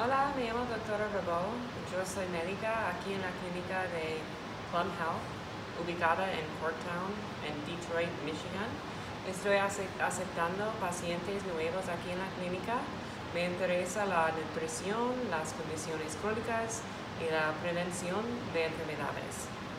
Hola, me llamo doctora Rabot. Yo soy médica aquí en la clínica de Plum Health, ubicada en Corktown, en Detroit, Michigan. Estoy aceptando pacientes nuevos aquí en la clínica. Me interesa la nutrición, las condiciones crónicas y la prevención de enfermedades.